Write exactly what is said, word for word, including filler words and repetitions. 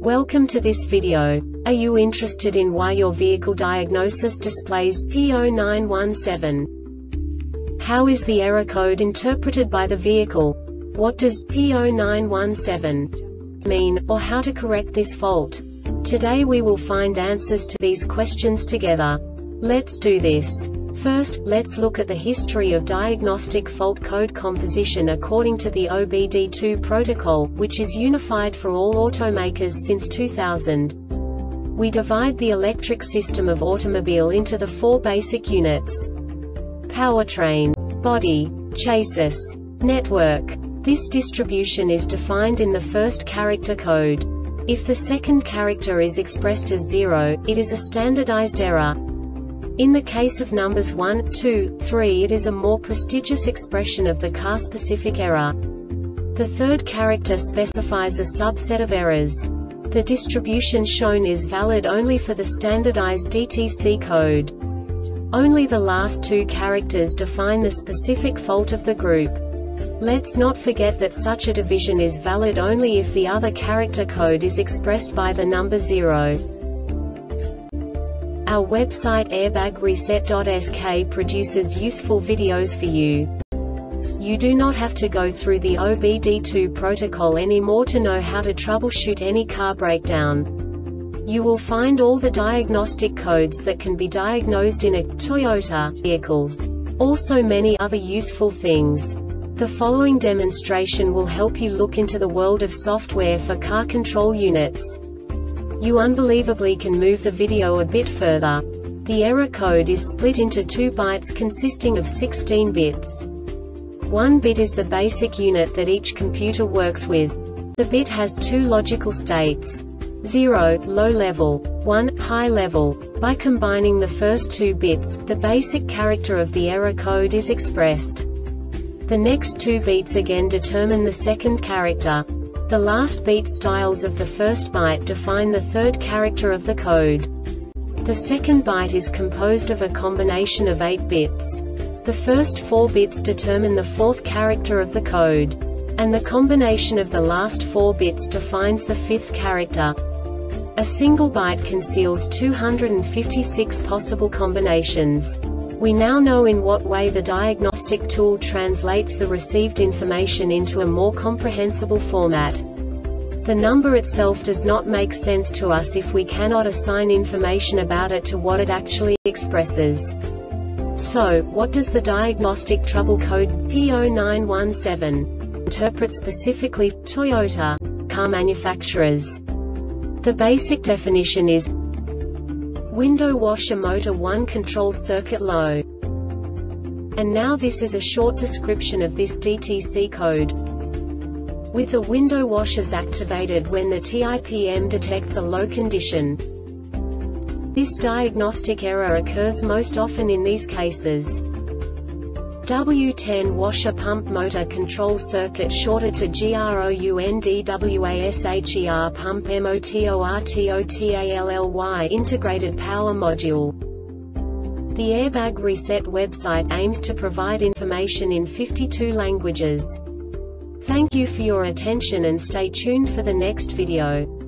Welcome to this video. Are you interested in why your vehicle diagnosis displays P zero nine one seven? How is the error code interpreted by the vehicle? What does P zero nine one seven mean, or how to correct this fault? Today we will find answers to these questions together. Let's do this. First, let's look at the history of diagnostic fault code composition according to the O B D two protocol, which is unified for all automakers since two thousand. We divide the electric system of automobile into the four basic units: powertrain, body, chassis, network. This distribution is defined in the first character code. If the second character is expressed as zero, it is a standardized error. In the case of numbers one, two, three, it is a more prestigious expression of the car-specific error. The third character specifies a subset of errors. The distribution shown is valid only for the standardized D T C code. Only the last two characters define the specific fault of the group. Let's not forget that such a division is valid only if the other character code is expressed by the number zero. Our website airbag reset dot S K produces useful videos for you. You do not have to go through the O B D two protocol anymore to know how to troubleshoot any car breakdown. You will find all the diagnostic codes that can be diagnosed in a Toyota vehicles. Also many other useful things. The following demonstration will help you look into the world of software for car control units. You unbelievably can move the video a bit further. The error code is split into two bytes consisting of sixteen bits. One bit is the basic unit that each computer works with. The bit has two logical states: zero, low level, one, high level. By combining the first two bits, the basic character of the error code is expressed. The next two bits again determine the second character. The last beat styles of the first byte define the third character of the code. The second byte is composed of a combination of eight bits. The first four bits determine the fourth character of the code. And the combination of the last four bits defines the fifth character. A single byte conceals two hundred fifty-six possible combinations. We now know in what way the diagnostic tool translates the received information into a more comprehensible format. The number itself does not make sense to us if we cannot assign information about it to what it actually expresses. So, what does the diagnostic trouble code P zero nine one seven interpret specifically for Toyota car manufacturers? The basic definition is window washer motor one control circuit low. And now this is a short description of this D T C code. With the window washers activated when the T I P M detects a low condition. This diagnostic error occurs most often in these cases: W ten washer pump motor control circuit shorted to groundwasher pump motortotally integrated power module. The Airbag Reset website aims to provide information in fifty-two languages. Thank you for your attention and stay tuned for the next video.